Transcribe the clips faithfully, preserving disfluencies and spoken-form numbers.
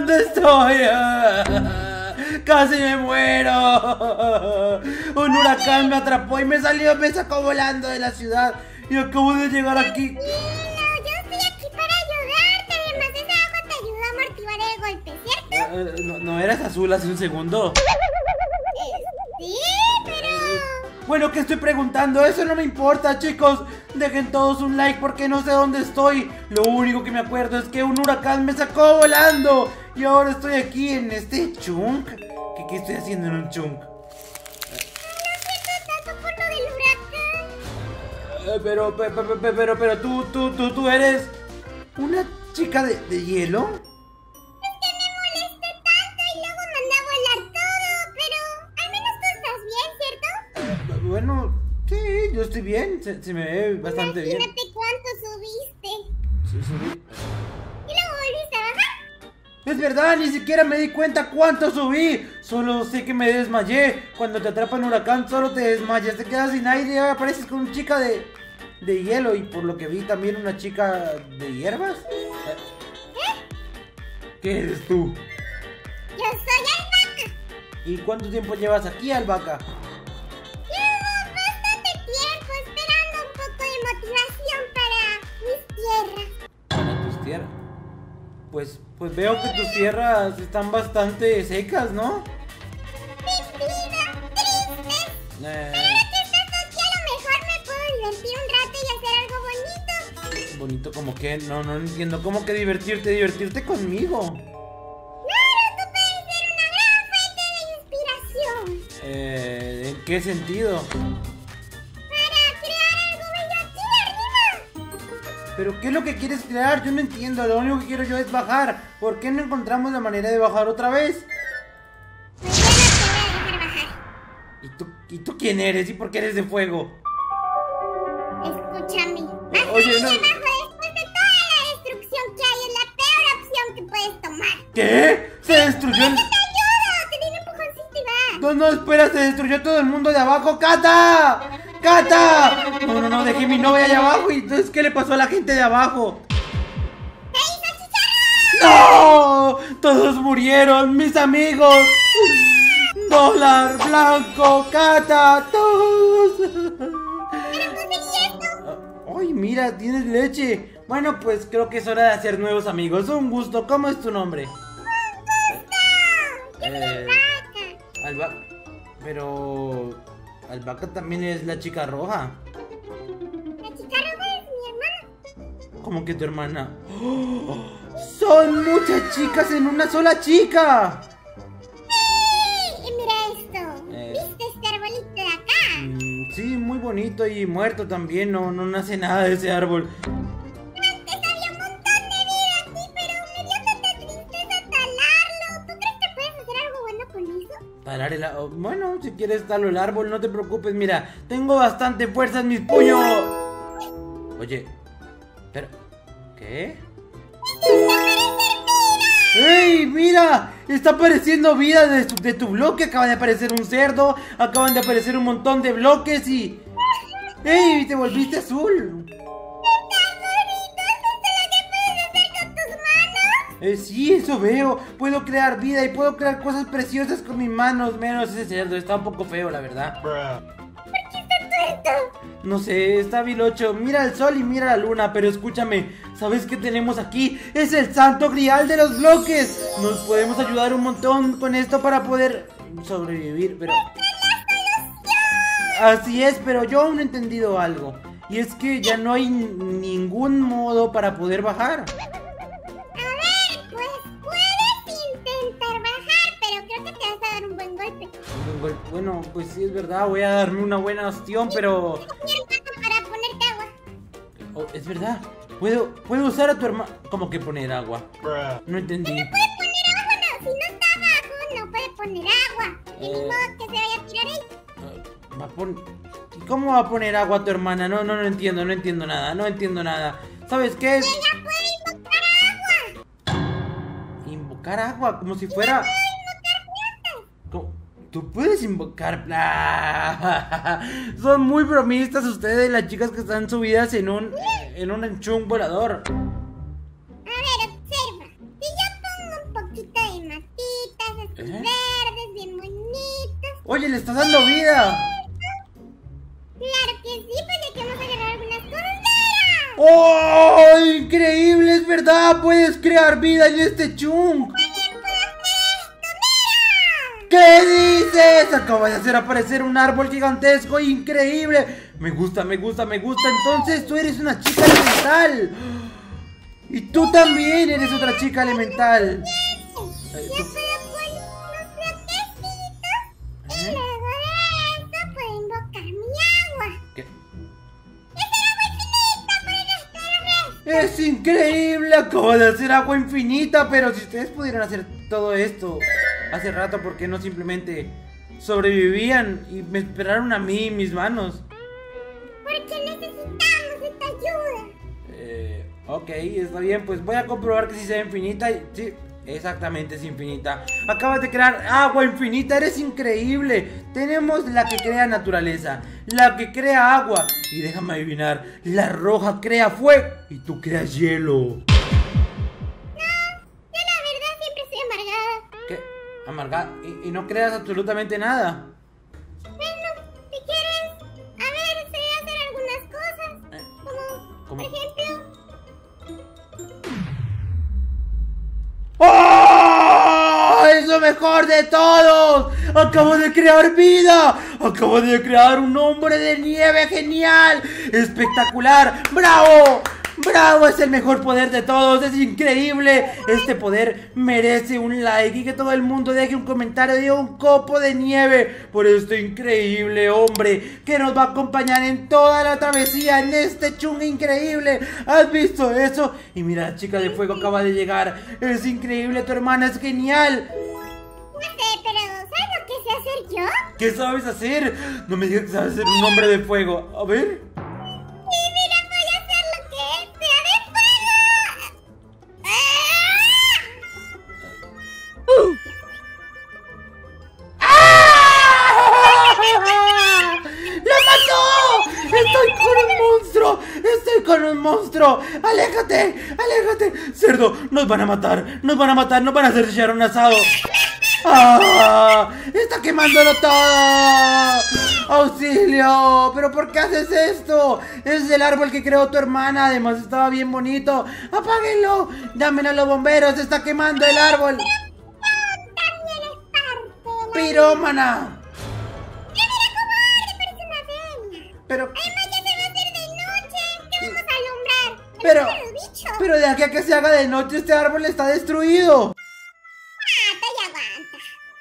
¿Dónde estoy? Casi me muero. Un huracán me atrapó y me salió, me sacó volando de la ciudad. Y acabo de llegar aquí. No, yo estoy aquí para ayudarte. Además, esa agua te ayuda a amortiguar el golpe, ¿cierto? Uh, no, no eras azul hace un segundo. Sí, pero... Bueno, ¿qué estoy preguntando? Eso no me importa, chicos. Dejen todos un like porque no sé dónde estoy. Lo único que me acuerdo es que un huracán me sacó volando. Y ahora estoy aquí en este chunk. ¿Qué, qué estoy haciendo en un chunk? No siento tanto por lo del huracán. Eh, pero, pe- pe- pe- pero, pero, tú, tú, tú, tú eres una chica de, de hielo. Es que me molesté tanto y luego mandé a volar todo. Pero al menos tú estás bien, ¿cierto? Eh, Bueno, sí, yo estoy bien. Se, se me ve bastante bien. Imagínate cuánto subiste. Sí, subí. ¿Y luego volviste a bajar? Es verdad, ni siquiera me di cuenta cuánto subí. Solo sé que me desmayé. Cuando te atrapa un huracán, solo te desmayas, te quedas sin aire y apareces con una chica de, de hielo. Y por lo que vi, también una chica de hierbas. ¿Qué eres tú? Yo soy Albahaca. ¿Y cuánto tiempo llevas aquí, Albahaca? Llevo bastante tiempo esperando un poco de motivación para mis tierras. Para tus tierras. Pues, pues veo que tus tierras están bastante secas, ¿no? Mi vida triste. Eh, Pero ahora que estás aquí, a lo mejor me puedo divertir un rato y hacer algo bonito. bonito como que, no, no entiendo. ¿Cómo que divertirte? Divertirte conmigo. Claro, tú puedes ser una gran fuente de inspiración. Eh, ¿en qué sentido? Para crear algo bello aquí arriba. ¿Pero qué es lo que quieres crear? Yo no entiendo, lo único que quiero yo es bajar. ¿Por qué no encontramos la manera de bajar otra vez? Pues ya no te voy a dejar bajar. ¿Y tú, ¿y tú quién eres? ¿Y por qué eres de fuego? Escúchame. Bajar Oye, ahí no. abajo después de toda la destrucción que hay es la peor opción que puedes tomar. ¿Qué? ¿Se destruyó el...? ¡Te ayudo! Te di un empujoncito y va. No, no, espera, se destruyó todo el mundo de abajo. ¡Cata! ¡Cata! No, no, no, dejé mi novia allá abajo. ¿Y entonces qué le pasó a la gente de abajo? ¡Ey, salchicharrón! ¡No! Todos murieron, mis amigos. Dólar, Blanco, Cata, todos. ¿Pero conseguí esto? Ay, mira, tienes leche. Bueno, pues creo que es hora de hacer nuevos amigos. Un gusto. ¿Cómo es tu nombre? Yo soy Eh, Albahaca. Alba... Pero... Albahaca también es la chica roja. La chica roja es mi hermana. ¿Cómo que tu hermana? ¡Oh! ¡Son muchas chicas en una sola chica! ¡Sí! Y mira esto. Eh. ¿Viste este arbolito de acá? Mm, sí, muy bonito y muerto también. No, no nace nada de ese árbol. Antes había un montón de vida aquí, pero me dio tanta tristeza talarlo. ¿Tú crees que puedes hacer algo bueno con eso? Talar el árbol. Bueno, si quieres talar el árbol, no te preocupes. Mira, tengo bastante fuerza en mis puños. Oye, pero... ¿Qué? ¡Ey, mira! Está apareciendo vida de tu, de tu bloque. Acaba de aparecer un cerdo. Acaban de aparecer un montón de bloques y... ¡Ey! Te volviste azul. Eh, sí, eso veo. Puedo crear vida y puedo crear cosas preciosas con mis manos. Menos ese cerdo. Está un poco feo, la verdad. No sé, está bilocho. Mira el sol y mira la luna. Pero escúchame, ¿sabes qué tenemos aquí? Es el santo grial de los bloques. Nos podemos ayudar un montón con esto para poder sobrevivir, pero... Así es, pero yo aún no he entendido algo. Y es que ya no hay ningún modo para poder bajar. Pues puedes intentar bajar, pero creo que te vas a dar un buen golpe. Bueno, pues sí es verdad, voy a darme una buena ostión, pero... Mi hermano para ponerte agua. Oh, es verdad, puedo, puedo usar a tu hermano... ¿Cómo que poner agua? No entendí. No puede poner agua, no. Si no está abajo, no puede poner agua. Y ni Eh. modo que se vaya a tirar ahí. Va a pon- ¿Y cómo va a poner agua a tu hermana? No, no, no entiendo, no entiendo nada, no entiendo nada. ¿Sabes qué es? Ella puede invocar agua. Invocar agua, como si fuera... ¿Cómo? Tú puedes invocar... ¡Ah! Son muy bromistas ustedes, las chicas que están subidas en un... En un chunk volador. A ver, observa. Si yo pongo un poquito ¿Eh? Verdes, bien bonitos. Oye, le estás dando vida. Claro que sí, pues ya que vamos a agarrar algunas cosas. ¡Mira! ¡Oh! ¡Increíble! Es verdad, puedes crear vida en este chunk. ¿Qué dices? Acaba de hacer aparecer un árbol gigantesco increíble. Me gusta, me gusta, me gusta. Entonces tú eres una chica elemental. Y tú también eres otra chica elemental. Yo puedo poner unos bloquecitos y luego de eso puedo invocar mi agua. ¿Qué? ¡Es el agua infinita para los terrestres! Es increíble, acabo de hacer agua infinita. Pero si ustedes pudieran hacer todo esto hace rato, ¿por qué no simplemente sobrevivían y me esperaron a mí y mis manos? Porque necesitamos esta ayuda. Eh, ok, está bien, pues voy a comprobar que sí sea infinita y sí, exactamente es infinita. Acabas de crear agua infinita, eres increíble. Tenemos la que crea naturaleza, la que crea agua y déjame adivinar, la roja crea fuego y tú creas hielo. Amargada, y, y no creas absolutamente nada. Bueno, si quieres, a ver, sé hacer algunas cosas. Eh, como, ¿cómo? Por ejemplo. ¡Oh! ¡Es lo mejor de todos! ¡Acabo de crear vida! ¡Acabo de crear un hombre de nieve genial! ¡Espectacular! ¡Bravo! ¡Bravo! Es el mejor poder de todos, es increíble. Este poder merece un like y que todo el mundo deje un comentario de un copo de nieve por este increíble hombre que nos va a acompañar en toda la travesía en este chunga increíble. ¿Has visto eso? Y mira, la chica de fuego acaba de llegar. Es increíble, tu hermana es genial. No sé, pero ¿sabes lo que sé hacer yo? ¿Qué sabes hacer? No me digas que sabes ser un hombre de fuego. A ver. ¡Estoy con un monstruo! ¡Aléjate! ¡Aléjate! ¡Cerdo! ¡Nos van a matar! ¡Nos van a matar! ¡Nos van a hacer echar un asado! ¡Ah! ¡Está quemándolo todo! ¡Auxilio! ¿Pero por qué haces esto? Es el árbol que creó tu hermana. Además estaba bien bonito. ¡Apáguenlo! ¡Dámelo a los bomberos! ¡Se está quemando el árbol! ¡Pirómana! Pero... Además ya se va a hacer de noche. ¿Qué vamos a alumbrar? Pero... Pero de aquí a que se haga de noche este árbol está destruido. Ah, te aguanta.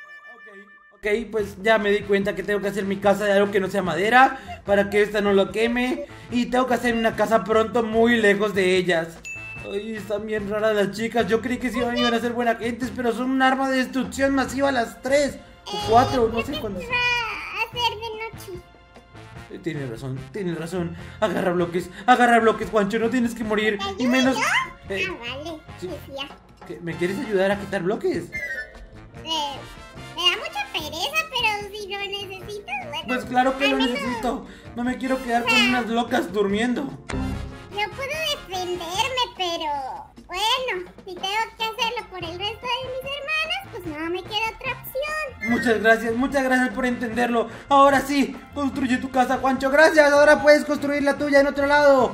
Ok, ok, pues ya me di cuenta que tengo que hacer mi casa de algo que no sea madera para que esta no lo queme. Y tengo que hacer una casa pronto muy lejos de ellas. Ay, están bien raras las chicas. Yo creí que sí iban a ser buenas gentes, pero son un arma de destrucción masiva las tres o cuatro, no sé cuántas. Va a hacer de noche. Tienes razón, tienes razón. Agarra bloques, agarra bloques, Juancho, no tienes que morir. Y menos... Eh, ah, vale, sí. decía. ¿Me quieres ayudar a quitar bloques? Eh, me da mucha pereza, pero si lo necesitas, bueno. Pues claro que lo menos... necesito. No me quiero quedar con unas locas durmiendo. Yo puedo defenderme, pero... Bueno, si tengo que hacerlo por el resto de mis hermanas, pues no me queda otra opción. Muchas gracias, muchas gracias por entenderlo. Ahora sí, construye tu casa, Juancho. Gracias, ahora puedes construir la tuya en otro lado.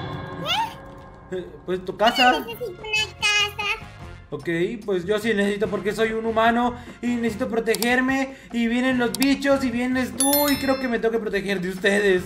¿Eh? Eh, pues tu casa. Necesito una casa. Ok, pues yo sí necesito porque soy un humano y necesito protegerme. Y vienen los bichos y vienes tú y creo que me tengo que proteger de ustedes.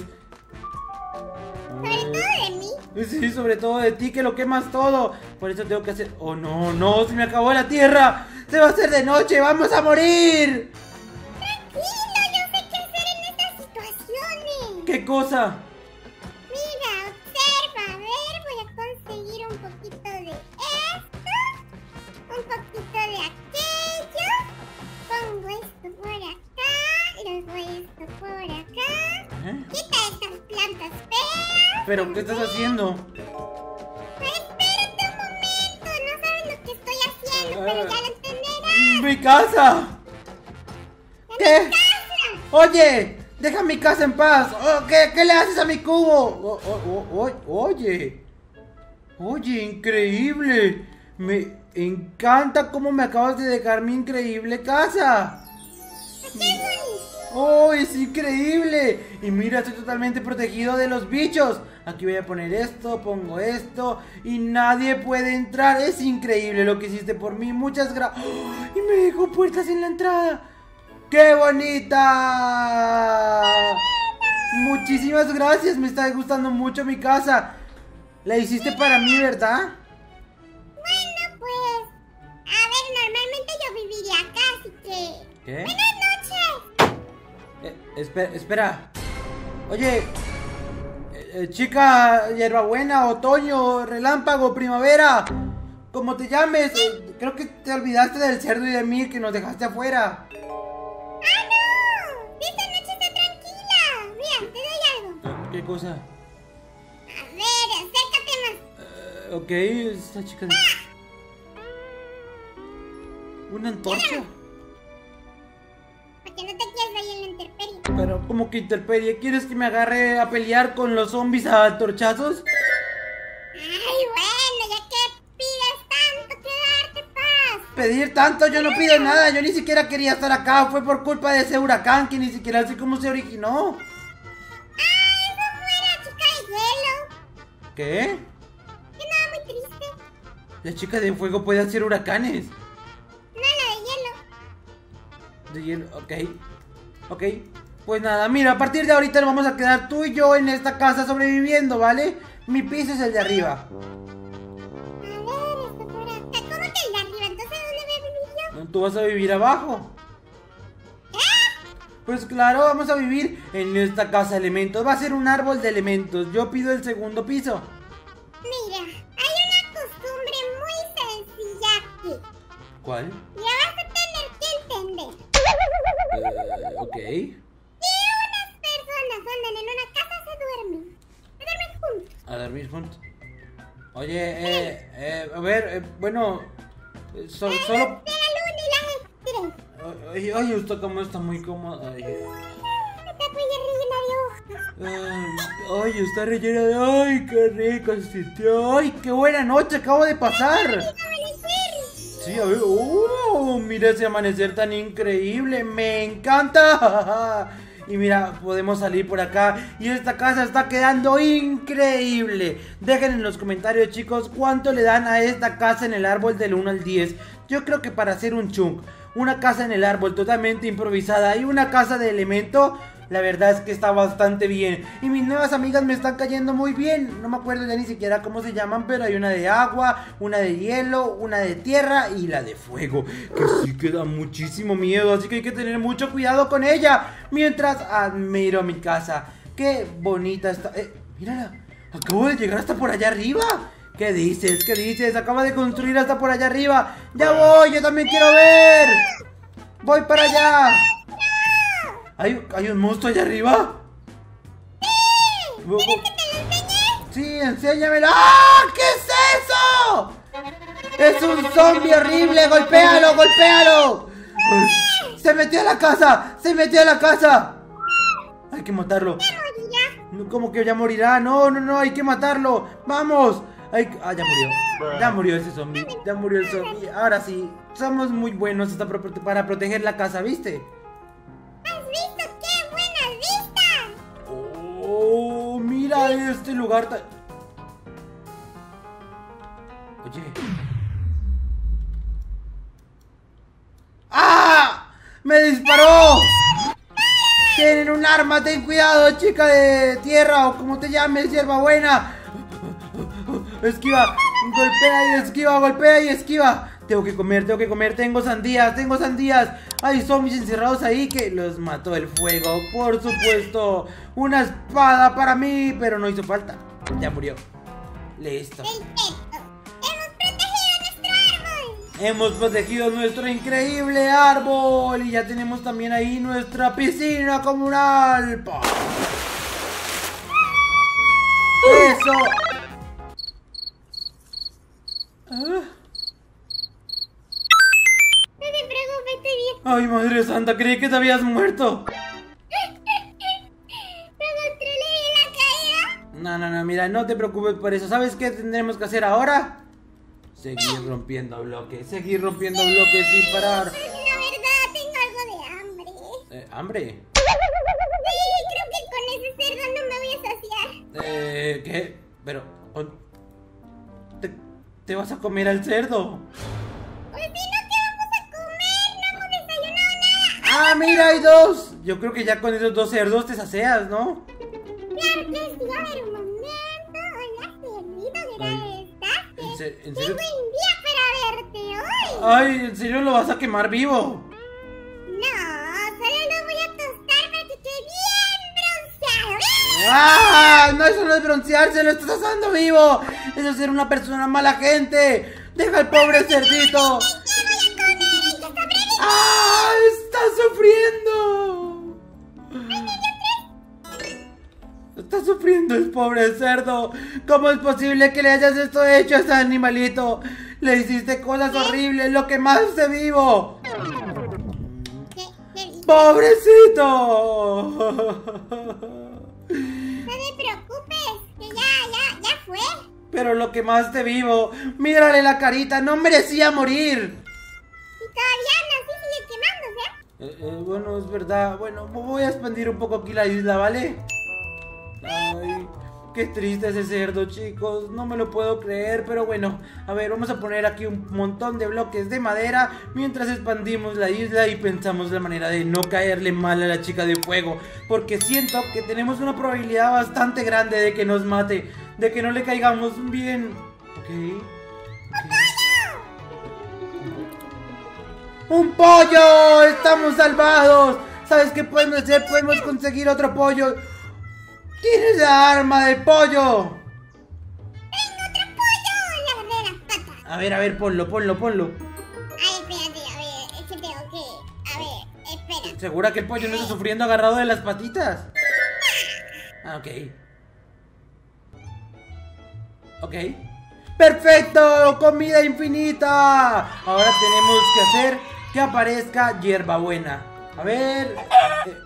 Sobre todo de mí. Sí, sobre todo de ti que lo quemas todo. Por eso tengo que hacer... Oh, no, no, se me acabó la tierra. Se va a hacer de noche, vamos a morir. Tranquilo, yo sé qué hacer en estas situaciones. ¿Qué cosa? Mira, observa, a ver, voy a conseguir un poquito de esto, un poquito de aquello. Pongo esto por acá, luego esto por acá. ¿Eh? Quita estas plantas feas. ¿Pero qué estás haciendo? Pues espérate un momento, no sabes lo que estoy haciendo, pero ya lo entenderás. ¡Mi casa! ¿Qué? ¡Mi casa! Oye, deja mi casa en paz. Oh, ¿qué, ¿Qué le haces a mi cubo? Oh, oh, oh, oh, oye, oye, increíble. Me... encanta cómo me acabas de dejar mi increíble casa. ¡Qué bonito! ¡Oh, es increíble! Y mira, estoy totalmente protegido de los bichos. Aquí voy a poner esto, pongo esto y nadie puede entrar. Es increíble lo que hiciste por mí. Muchas gracias. ¡Oh! Y me dejó puertas en la entrada. ¡Qué bonita! Muchísimas gracias. Me está gustando mucho mi casa. La hiciste para mí, ¿verdad? Bueno, pues... A ver, normalmente yo viviría acá, así que... ¿Qué? ¡Buenas noches! Eh, espera, espera. Oye, eh, eh, chica, hierbabuena, otoño, relámpago, primavera, como te llames, eh, creo que te olvidaste del cerdo y de mí que nos dejaste afuera. ¡Ah, no! Esta noche está tranquila. Mira, te doy algo. ¿Qué cosa? A ver, acércate más. Eh, ok, esta chica... ¿Una antorcha? Para que no te quedes ahí en la intemperie. Pero, ¿cómo que interperie? ¿Quieres que me agarre a pelear con los zombies a torchazos? Ay, bueno, ya que pides tanto, quedarte paz. Pedir tanto, yo no pido nada, yo ni siquiera quería estar acá, fue por culpa de ese huracán que ni siquiera sé cómo se originó. Ah, esa fue la chica de hielo. ¿Qué? Que nada, muy triste. La chica de fuego puede hacer huracanes. No, la de hielo. De hielo, ok. Ok, pues nada, mira, a partir de ahorita nos vamos a quedar tú y yo en esta casa sobreviviendo, ¿vale? Mi piso es el de arriba. A ver, esto por acá. ¿Cómo que el de arriba? Entonces, ¿dónde voy a vivir yo? ¿Tú vas a vivir abajo? Pues claro, vamos a vivir en esta casa de elementos. Va a ser un árbol de elementos. Yo pido el segundo piso. Mira, hay una costumbre muy sencilla aquí. ¿Cuál? Ya vas a tener que entender. Eh, ok. Si unas personas andan en una casa, se duermen. Se duermen juntos. A dormir juntos. Oye, eh, eh, a ver, eh, bueno, eh, so- solo... De la luna y las estrellas. Ay, ay, usted como está muy cómoda. Ay, Esta cuella rellena de hojas. ay, ay, está rellena de... Ay, qué rico se sintió. Ay, qué buena noche acabo de pasar. Amanecer. Sí, a ver, oh, mira ese amanecer tan increíble, me encanta. Y mira, podemos salir por acá y esta casa está quedando increíble. Dejen en los comentarios, chicos, cuánto le dan a esta casa en el árbol del uno al diez. Yo creo que para hacer un chunk, una casa en el árbol totalmente improvisada y una casa de elemento, la verdad es que está bastante bien. Y mis nuevas amigas me están cayendo muy bien. No me acuerdo ya ni siquiera cómo se llaman, pero hay una de agua, una de hielo, una de tierra y la de fuego, que sí que da muchísimo miedo, así que hay que tener mucho cuidado con ella. Mientras admiro mi casa. Qué bonita está. Eh, mírala, acabo de llegar hasta por allá arriba. ¿Qué dices? ¿Qué dices? Acaba de construir hasta por allá arriba. Ya voy, yo también quiero ver. Voy para allá. ¿Hay, ¿Hay un monstruo allá arriba? ¿Quieres que te lo enseñe? Sí, enséñamelo. ¡Ah! ¿Qué es eso? Es un zombie horrible. Golpéalo, golpéalo. Se metió a la casa. Se metió a la casa. Hay que matarlo. Morirá. ¿Cómo que ya morirá? No, no, no, hay que matarlo. Vamos. Hay... Ah, ya murió. Ya murió ese zombie. Ya murió el zombie. Ahora sí, somos muy buenos hasta pro- para proteger la casa, ¿viste? ¿Has visto qué buenas vistas? Oh, mira este lugar tan... Oye. ¡Ah! ¡Me disparó! Tienen un arma, ten cuidado, chica de tierra o como te llames, hierbabuena. Esquiva, golpea y esquiva, golpea y esquiva. Tengo que comer, tengo que comer, tengo sandías, tengo sandías. Hay zombies encerrados ahí que los mató el fuego, por supuesto. Una espada para mí, pero no hizo falta. Ya murió. Listo. Perfecto. Hemos protegido nuestro árbol. Hemos protegido nuestro increíble árbol y ya tenemos también ahí nuestra piscina comunal. ¡Pah! Eso. Ah. No te preocupes, estoy bien. Ay, madre santa, creí que te habías muerto. ¿No controlé bien la caída? No, no, no, mira, no te preocupes por eso. ¿Sabes qué tendremos que hacer ahora? Seguir rompiendo bloques, seguir rompiendo bloques sin parar. La verdad, tengo algo de hambre. Eh, ¿Hambre? Sí, creo que con ese cerdo no me voy a saciar. Eh, ¿qué? Pero... ¿Te, te vas a comer al cerdo? Pues si no, ¿qué vamos a comer? No hemos desayunado nada. ¡Ah, mira, hay dos! Yo creo que ya con esos dos cerdos te sacias, ¿no? Claro que sí, a ver un momento. Hola, cerdito, ¿qué tal estás? ¿En se- en ¡Qué serio? buen día para verte hoy! ¡Ay, en serio lo vas a quemar vivo! No, solo lo voy a tostar para que quede bien bronceado. ¡Ah! No, eso no es broncearse, lo estás asando vivo. Eso es ser una persona mala gente. Deja al pobre cerdito. ¡Ah! ¡Está sufriendo! Está sufriendo el pobre cerdo. ¿Cómo es posible que le hayas esto hecho a ese animalito? Le hiciste cosas horribles, lo que más de vivo. ¿Qué? ¿Qué dices? ¡Pobrecito! No te preocupes, que ya, ya, ya fue. Pero lo que más te vivo. Mírale la carita, no merecía morir. Y todavía no se sigue quemándose. Eh, eh, bueno, es verdad. Bueno, voy a expandir un poco aquí la isla, ¿vale? Ay, qué triste ese cerdo, chicos. No me lo puedo creer, pero bueno. A ver, vamos a poner aquí un montón de bloques de madera mientras expandimos la isla y pensamos la manera de no caerle mal a la chica de fuego. Porque siento que tenemos una probabilidad bastante grande de que nos mate, de que no le caigamos bien. Ok. Ok. ¡Un pollo! ¡Estamos salvados! ¿Sabes qué podemos hacer? Podemos conseguir otro pollo. ¿Tienes la arma del pollo? Tengo otro pollo. Le agarré las patas. A ver, a ver, ponlo, ponlo, ponlo. Ay, espérate, a ver, es que tengo que... A ver, espera. ¿Segura que el pollo no está sufriendo agarrado de las patitas? Ah, ok. Ok. ¡Perfecto! ¡Comida infinita! Ahora tenemos que hacer que aparezca hierbabuena. A ver... eh.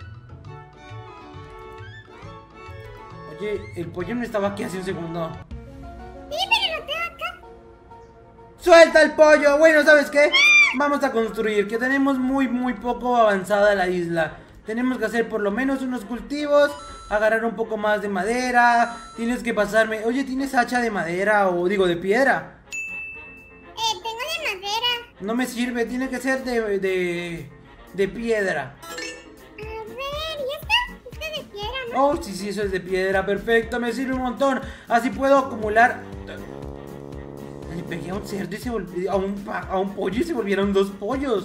Oye, el pollo no estaba aquí hace un segundo. Sí, pero lo tengo acá. ¡Suelta el pollo! Bueno, ¿sabes qué? Vamos a construir, que tenemos muy, muy poco avanzada la isla. Tenemos que hacer por lo menos unos cultivos, agarrar un poco más de madera. Tienes que pasarme... Oye, ¿tienes hacha de madera o digo de piedra? Eh, tengo de madera. No me sirve, tiene que ser de, de, de piedra. A ver, ¿y esto? Esto es de piedra, ¿no? Oh, sí, sí, eso es de piedra, perfecto, me sirve un montón. Así puedo acumular... Le pegué a un cerdo y se volvió... A un, pa- a un pollo y se volvieron dos pollos.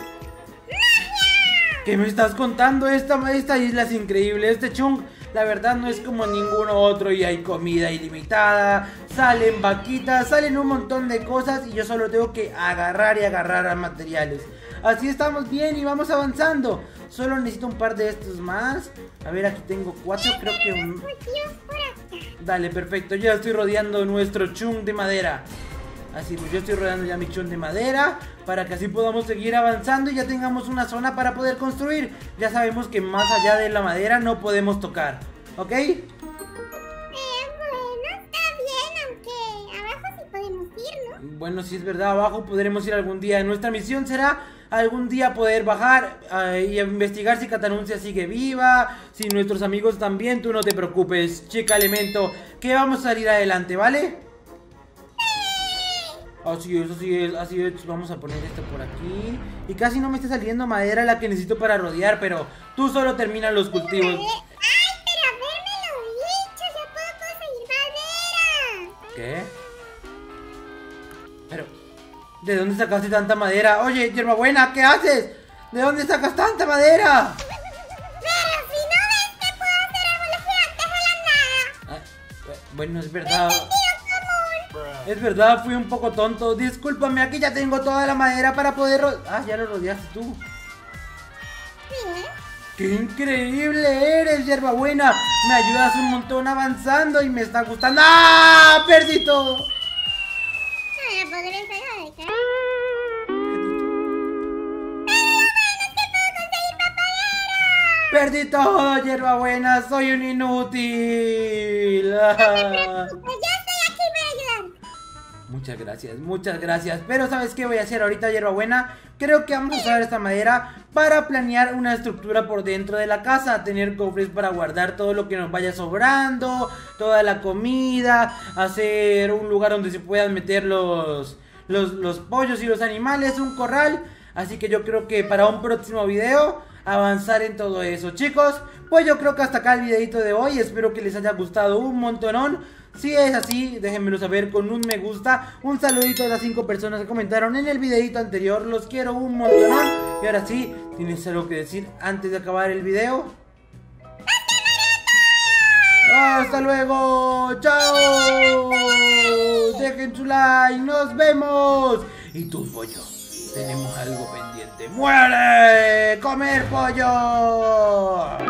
¿Qué me estás contando? Esta, esta isla es increíble. Este chung, la verdad, no es como ninguno otro. Y hay comida ilimitada, salen vaquitas, salen un montón de cosas. Y yo solo tengo que agarrar y agarrar a materiales. Así estamos bien y vamos avanzando. Solo necesito un par de estos más. A ver, aquí tengo cuatro, creo que un... Cultivos por acá. Dale, perfecto, ya estoy rodeando nuestro chung de madera. Así pues yo estoy rodeando ya mi chung de madera para que así podamos seguir avanzando y ya tengamos una zona para poder construir. Ya sabemos que más allá de la madera no podemos tocar, ¿ok? Eh, bueno, está bien, aunque abajo sí podemos ir, ¿no? Bueno, si es verdad, abajo podremos ir algún día. Nuestra misión será algún día poder bajar eh, y investigar si Catanuncia sigue viva, si nuestros amigos también. Tú no te preocupes, chica elemento, que vamos a salir adelante, ¿vale? Así es, así es, así es. Vamos a poner esto por aquí. Y casi no me está saliendo madera la que necesito para rodear, pero tú solo termina los cultivos. ¡Ay, pero habérmelo dicho! ¡Ya puedo conseguir madera! ¿Qué? Pero, ¿de dónde sacaste tanta madera? Oye, hierbabuena, ¿qué haces? ¿De dónde sacas tanta madera? Pero si no ves que puedo hacer árboles gigantes de la nada. Ah, bueno, es verdad. Es verdad, fui un poco tonto. Discúlpame, aquí ya tengo toda la madera para poder... ro- Ah, ya lo rodeaste tú. Sí, ¿eh? ¡Qué increíble eres, hierbabuena! Me ayudas un montón avanzando y me está gustando. ¡Ah! ¡Perdí todo! No la podré sacar de acá. ¡Perdí todo, hierbabuena! ¡Soy un inútil! Pues yo estoy aquí para ayudar. Muy Muchas gracias, muchas gracias. Pero ¿sabes qué voy a hacer ahorita, hierbabuena? Creo que vamos a usar esta madera para planear una estructura por dentro de la casa. Tener cofres para guardar todo lo que nos vaya sobrando, toda la comida. Hacer un lugar donde se puedan meter los, los, los pollos y los animales, un corral. Así que yo creo que para un próximo video avanzar en todo eso. Chicos, pues yo creo que hasta acá el videito de hoy. Espero que les haya gustado un montonón. Si es así, déjenmelo saber con un me gusta. Un saludito a las cinco personas que comentaron en el videito anterior. Los quiero un montón. Y ahora sí, ¿tienes algo que decir antes de acabar el video? ¡Hasta luego! ¡Chao! Dejen su like, nos vemos. Y tú, pollo, tenemos algo pendiente. ¡Muere! ¡Comer pollo!